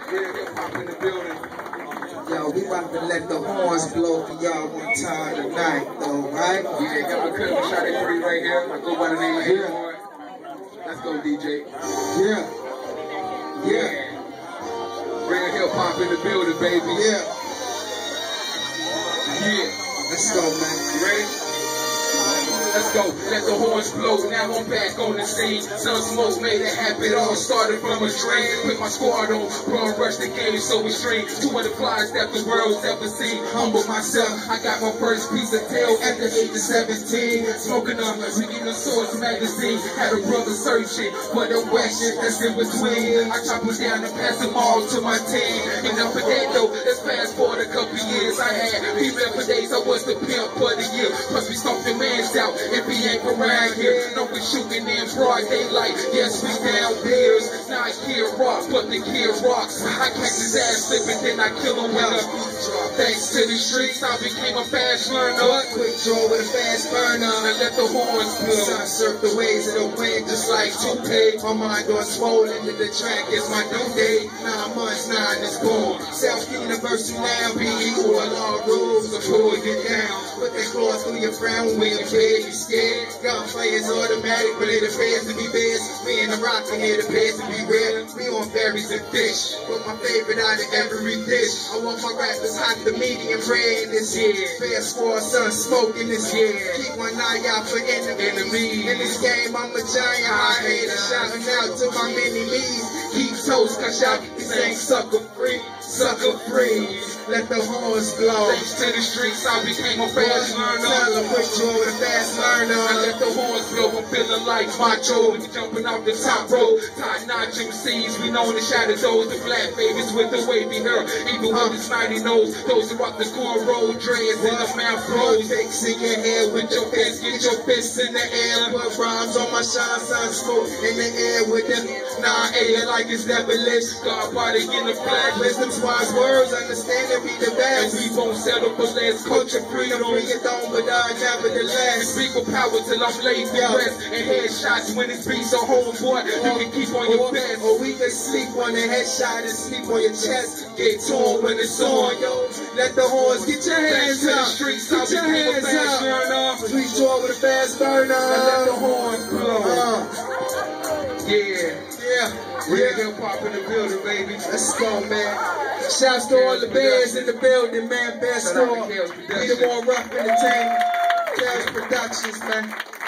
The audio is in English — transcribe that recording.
Real hip hop in the building. Yo, we about to let the horns blow for y'all one time tonight, though, right? Yeah, got my cousin Shotty 3 right here. I go by the name of A-Hard. Let's go, DJ. Yeah. Yeah. Real hip hop in the building, baby. Yeah. Yeah. Let's go, man. You ready? Let's go, let the horns blow, now I'm back on the scene. Sun Smoke made it happen, all started from a dream. Put my squad on, run rush the game so extreme. 200 flies that the world's never seen. Humble myself, I got my first piece of tail at the age of 17. Smoking on, reading the Source magazine. Had a brother searching for the wet shit that's in between. I chop them down and pass them all to my team. Enough of that though, let's fast forward a couple years. I had female for days, I was the pimp for the year. Plus we stomped the mans out. If he ain't around here, no we shooting in broad daylight. Yes, we down beers. Now I Kid Rock, but the Kid Rocks. I catch his ass slipping, then I kill him with a drop. Thanks to the streets, I became a fast learner. Quick draw with a fast burner. I let the horns blow. Sun surf the waves of the wind just like toupee. My mind on swollen to the track is my due date. 9 months, 9 is born. South University now, PE or law rules to pull you down. Put the claws through your frown when you're big. You scared? Gunfire's automatic, but it appears to be best. Me and the rock in here, it appears to be rare. We on berries and fish, but my favorite out of every dish. I want my rappers hot, the medium rare in this year. Fast forward, Sun Smoke in this year. Keep one eye out for enemies. In this game, I'm a giant high hater, shouting out to my mini-me's. Keep toast, cause y'all this ain't sucker free. Sucker free. Let the horns blow. Thanks to the streets, I became a fast learner. Tell them quick draw with a fast learner. I let the horns blow, I'm feeling like macho. We jumping off the top rope. Top notch MCs, we know the shadow those, the black babies with the wavy hair. Even with the snotty nose, those who rock the cornrow dreads and the mouth bros. Takes in your head with your fist, get your fists in the air. Put rhymes on my shine, Sun Smoke in the air with them. Nah, A like it's devilish. God body in the flesh. Wisdom's wise words, understand it be the best. We won't settle for less. Culture freedom, bring it on, but nevertheless. Speak with power till I'm laid to rest. And headshots when it's beats a whole boy. You can keep on your best. Or we can sleep on the headshot and sleep on your chest. Get torn when it's on, yo. Let the horns get your hands up. Streets, get your hands up. Sweet draw with a fast burner. And let the horns blow. Yeah. Real hip hop in the building, baby. Let's go, man. Shouts to all the bands in the building, man. Best store. We the more rough entertainment. Chaos Productions, man.